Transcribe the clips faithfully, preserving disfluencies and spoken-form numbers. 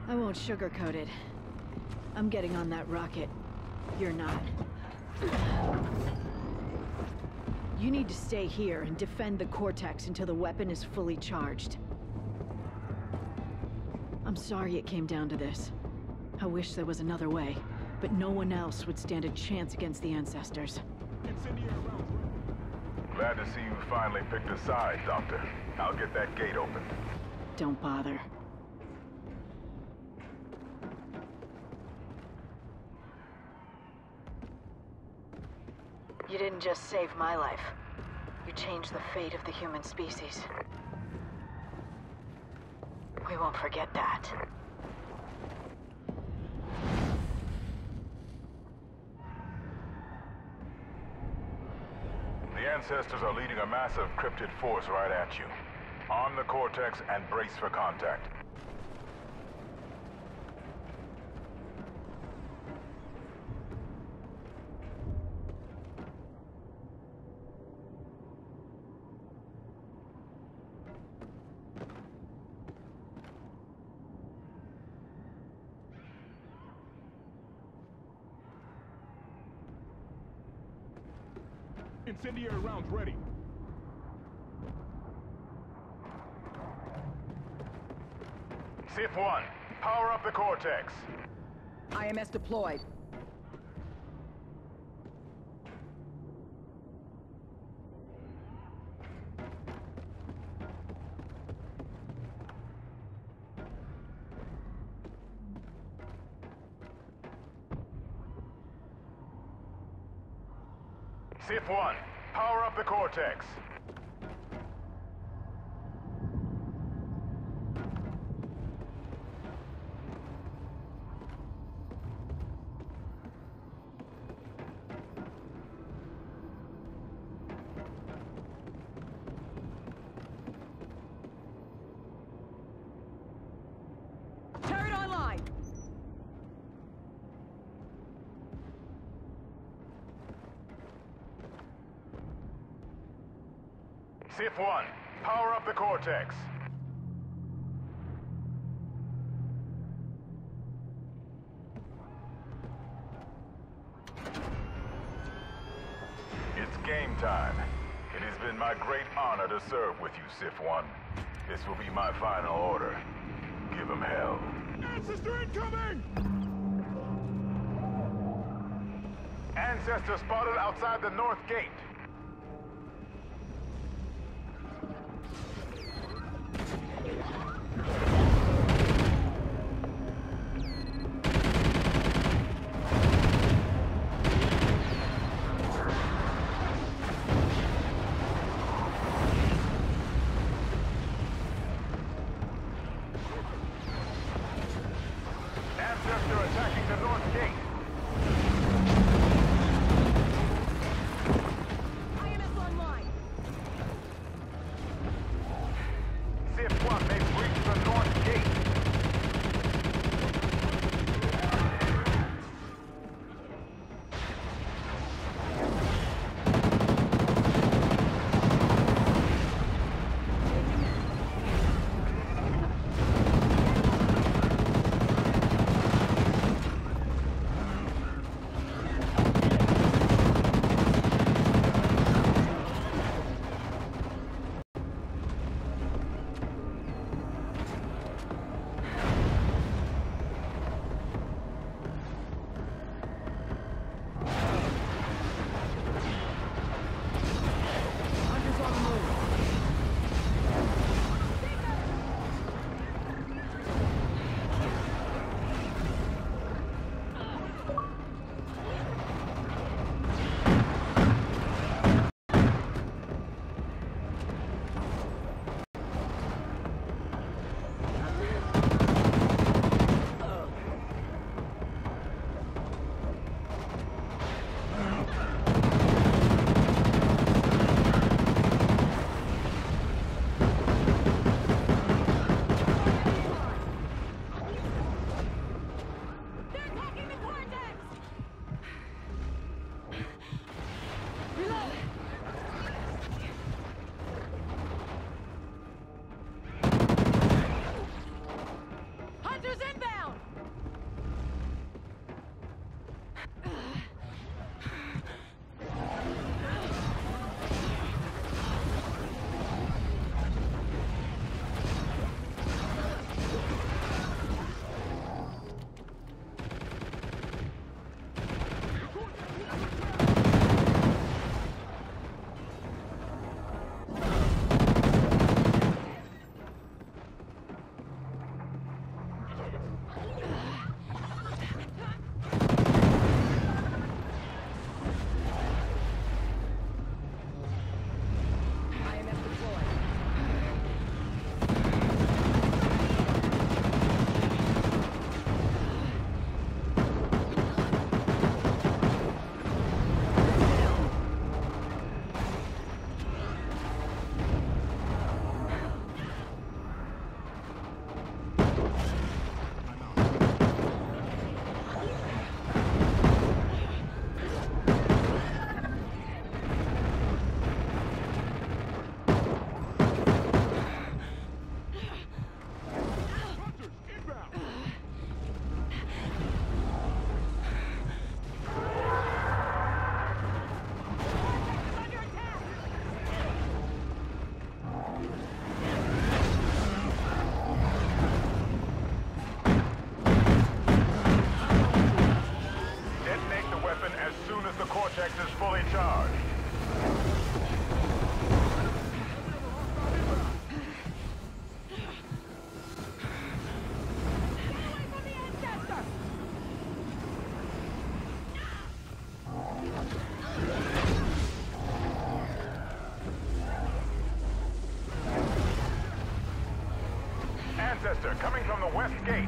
I won't sugarcoat it. I'm getting on that rocket. You're not. You need to stay here and defend the Cortex until the weapon is fully charged. I'm sorry it came down to this. I wish there was another way, but no one else would stand a chance against the Ancestors. Glad to see you finally picked a side, Doctor. I'll get that gate open. Don't bother. You didn't just save my life. You changed the fate of the human species. We won't forget that. The Ancestors are leading a massive cryptid force right at you. Arm the Cortex and brace for contact. Incendiary rounds ready. Sif one, power up the Cortex. I M S deployed. Sif one, power up the Cortex. Turret online! Sif one, power up the Cortex. It's game time. It has been my great honor to serve with you, Sif one. This will be my final order. Give him hell. Ancestor incoming! Ancestor spotted outside the north gate. Ancestor attacking the north gate. Ancestor coming from the west gate.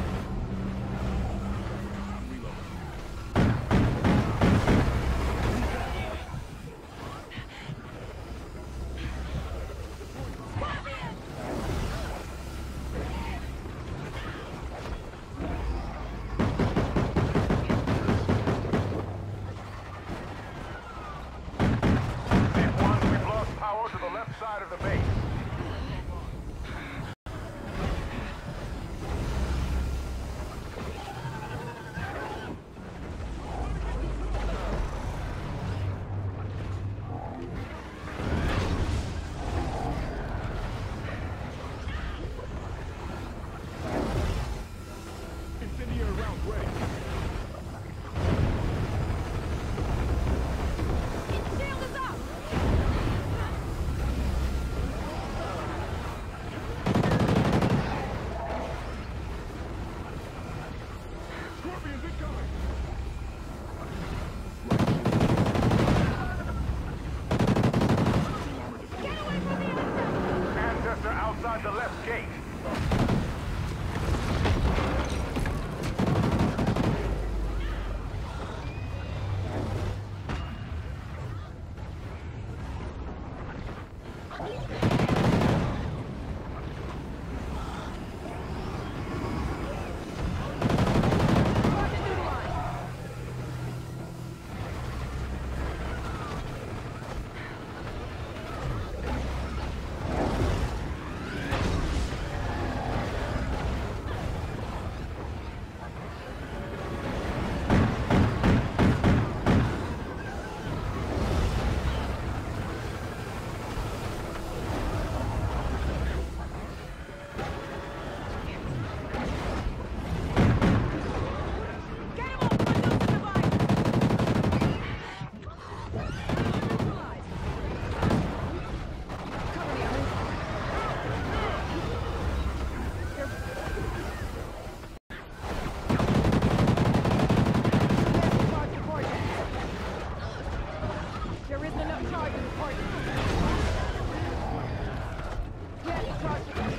Side of the base. Incendiary rounds ready. Shield is up! Scorpions incoming! Ancestor outside the left gate. There isn't enough charge in the party. Yes, charge.